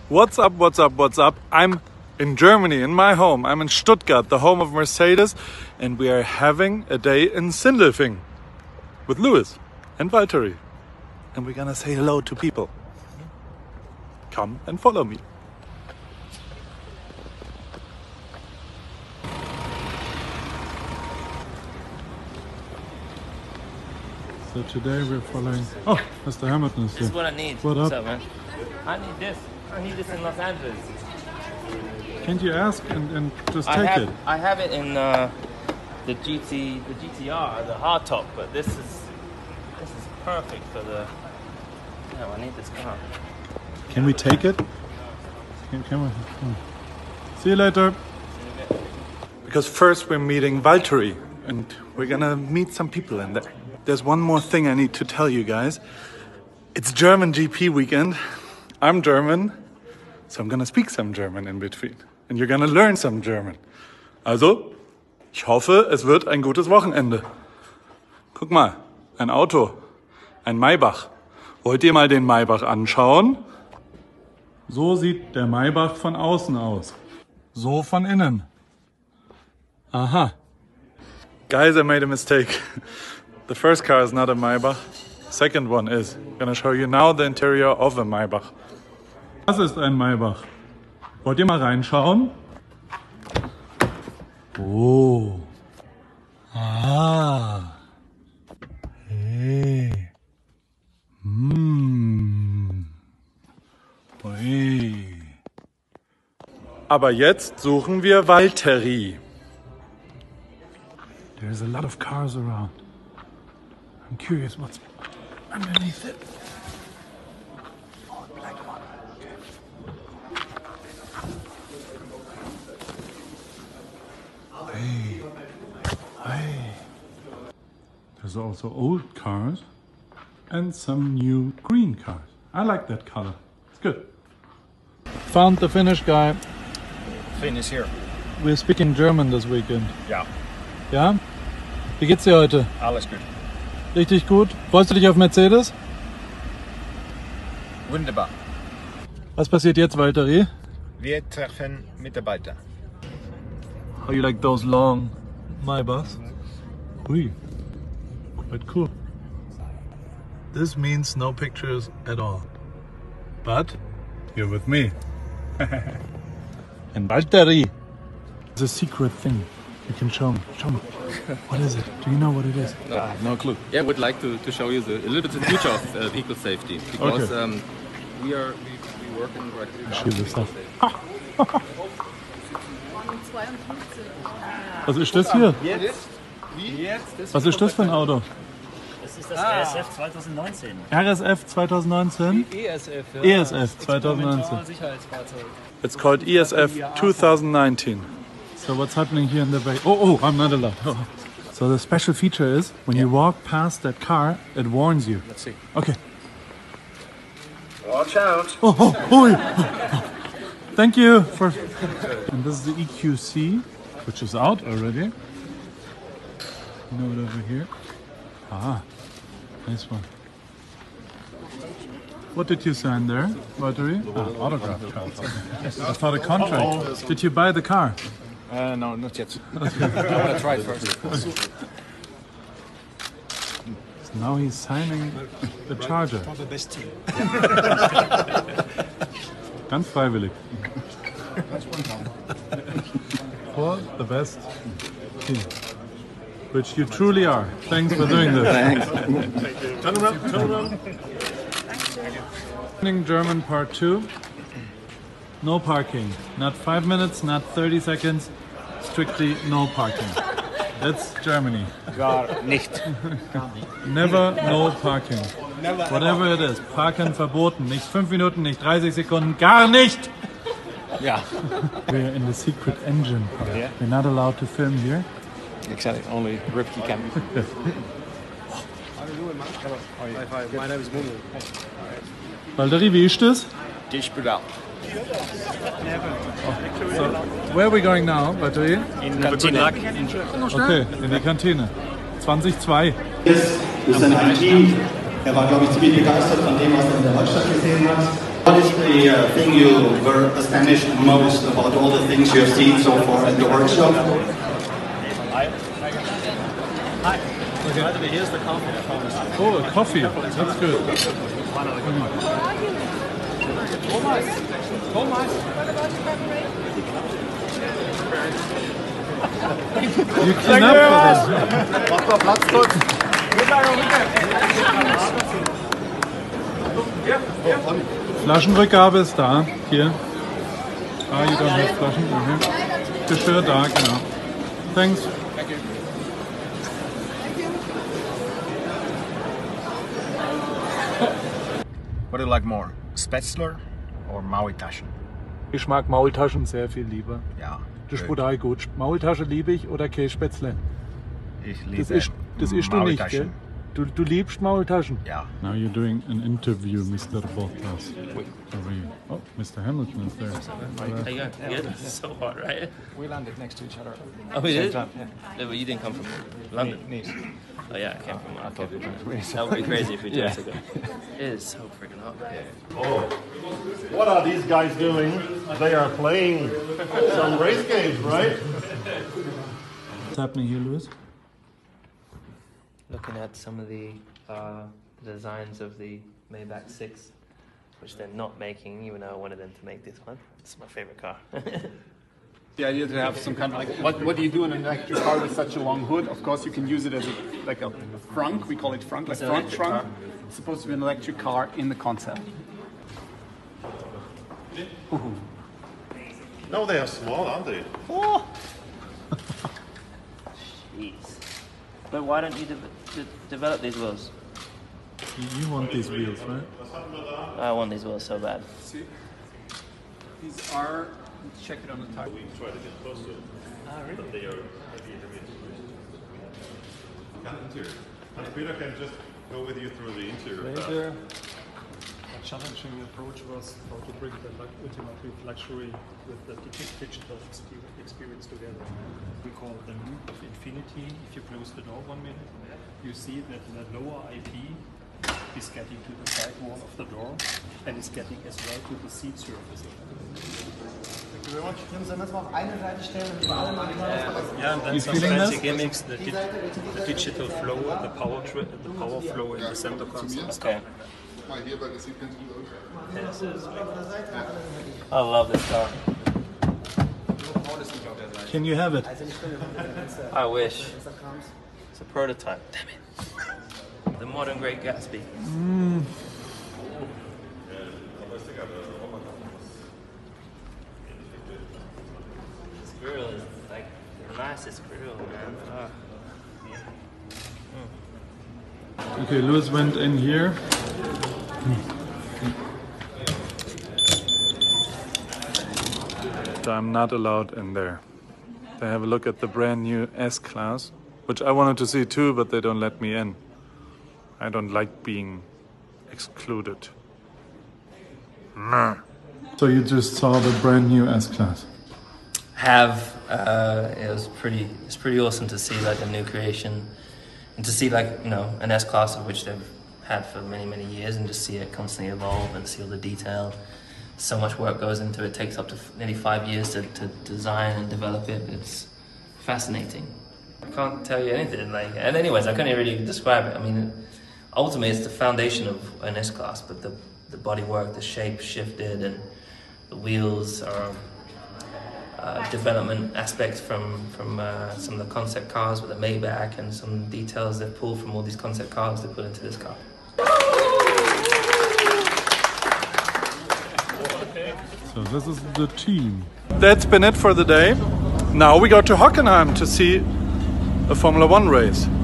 What's up, what's up, what's up? I'm in Germany, in my home. I'm in Stuttgart, the home of Mercedes, and we are having a day in Sindelfingen with Louis and Valtteri. And we're gonna say hello to people. Come and follow me. So today we're following... Oh, Mr. Hamilton is here. This is what I need. What up? What's up, man? I need this. I need this in Los Angeles. Can't you ask and just take it? I have it in the GTR, the hardtop, but this is perfect for the... No, I need this car. Can we take it? Can we? See you later. Because first we're meeting Valtteri, and we're gonna meet some people in there. There's one more thing I need to tell you guys. It's German GP weekend. I'm German, so I'm gonna speak some German in between. And you're gonna learn some German. Also, ich hoffe, es wird ein gutes Wochenende. Guck mal, ein Auto, ein Maybach. Wollt ihr mal den Maybach anschauen? So sieht der Maybach von außen aus. So von innen. Aha. Guys, I made a mistake. The first car is not a Maybach. Second one is. I'm gonna show you now the interior of a Maybach. Das ist ein Maybach. Wollt ihr mal reinschauen? Oh. Ah. Hey. Ui. Aber jetzt suchen wir Valtteri. There's a lot of cars around. I'm curious what's underneath it. Oh, a black one. Okay. Hey. Hey. There's also old cars and some new green cars. I like that color. It's good. Found the Finnish guy. Finn is here. We're speaking German this weekend. Ja, Ja? Wie geht's dir heute? alles gut. Richtig gut? Freust du dich auf Mercedes? Wunderbar. Was passiert jetzt, Valtteri? Wir treffen Mitarbeiter. How you like those long Maybachs? Ui, quite cool. This means no pictures at all. But you're with me. And Valtteri. It's a secret thing. You can show me. Show me. What is it? Do you know what it is? No, I have no clue. Yeah, I would like to show you a little bit the future of vehicle safety because Okay. we work in right Shoot the stuff. Was ist das hier? Was ist das für ein Auto? Das ist das RSF 2019. RSF 2019? ESF, ja. ESF 2019. Sicherheitsfahrzeug. It's called ESF 2019. So what's happening here in the back? Oh, I'm not allowed. Oh. So the special feature is when you walk past that car, it warns you. Let's see. Okay. Watch out. Oh. Thank you for. And this is the EQC, which is out already. You know it over here. Ah, nice one. What did you sign there, Valtteri? Ah, autograph card. I thought a contract. Did you buy the car? No, not yet. I want to try it first. So now he's signing the charger. For the best team. Ganz freiwillig. For the best team. Which you truly are. Thanks for doing this. Turn around. Learning German part 2. No parking. Not 5 minutes, not 30 seconds. Strictly no parking. That's Germany. Gar nicht. Never no parking. Whatever it is. Parken verboten. Nicht 5 Minuten, nicht 30 Sekunden. Gar nicht! Ja. We're in the secret engine part. Yeah. We're not allowed to film here. Exactly. Only Ripkey can. My name is Mumu. Valtteri, wie ist das? Ich bin da. So, where are we going now, Valtteri? In Kantine. Okay, in die Kantine. 2002. Ist ein Team. Er war, glaube ich, ziemlich begeistert von dem, was er in der Werkstatt gesehen hat. What is the thing you were astonished most about all the things you have seen so far at the workshop? Here's the coffee, I promise. Oh, a coffee. That's good. You clean up for this. Mach mal Platz kurz. Flaschenrückgabe ist da. Hier. Ah, you don't have Flaschen. Okay. Geschirr da, genau. Thanks. What do you like more? Spätzle or Maultaschen? Ich mag Maultaschen sehr viel lieber. Ja. Das ist total gut. Maultasche liebe ich oder Kässpätzle? Ich liebe Das isst du nicht, gell? Du liebst Maultaschen? Ja. Now you're doing an interview, Mr. Bottas. Oh, Mr. Hamilton is there. How you going? Good? It's so hot, right? We landed next to each other. Oh, we did? Yeah. No, but you didn't come from London. Nice. Oh yeah, I came from London. That would be crazy if we did to go. It is so freaking hot. What are these guys doing? They are playing some race games, right? What's happening here, Louis? Looking at some of the designs of the Maybach 6, which they're not making, even though I wanted them to make this one. It's my favorite car. The idea to have some kind of like, what do you do in an electric car with such a long hood? Of course, you can use it as like a frunk. We call it frunk, like front trunk. It's supposed to be an electric car in the concept. No, they are small, aren't they? Jeez. But why don't you develop these wheels? You want these wheels, right? I want these wheels so bad. See, these are. Check it on the tire. We try to get close to it. But they are heavy. Peter can just go with you through the interior. A challenging approach was how to bring the ultimate luxury with the digital experience together. We call it the loop of infinity. If you close the door 1 minute, you see that the lower IP is getting to the side wall of the door and is getting as well to the seat surface. Thank you very much. Yeah, and then You some feeling fancy this? gimmicks, the digital flow, the power flow in the center console. Okay. I love this car. Can you have it? I wish. It's a prototype. Damn it. The modern Great Gatsby. This grill is like the nicest grill, man. Okay, Louis went in here. I'm not allowed in there. They have a look at the brand new S-Class, which I wanted to see too, but they don't let me in. I don't like being excluded. So you just saw the brand new S-Class? It's pretty awesome to see like a new creation and to see like, you know, an S-Class of which they've had for many years, and just see it constantly evolve and see all the detail. So much work goes into it. It takes up to nearly 5 years to design and develop it. It's fascinating. I can't tell you anything. And anyways, I can't really describe it. I mean, ultimately, it's the foundation of an S-Class, but the bodywork, the shape shifted, and the wheels are development aspects from some of the concept cars with the Maybach, and some details they've pulled from all these concept cars to put into this car. So this is the team. That's been it for the day. Now we go to Hockenheim to see a Formula One race.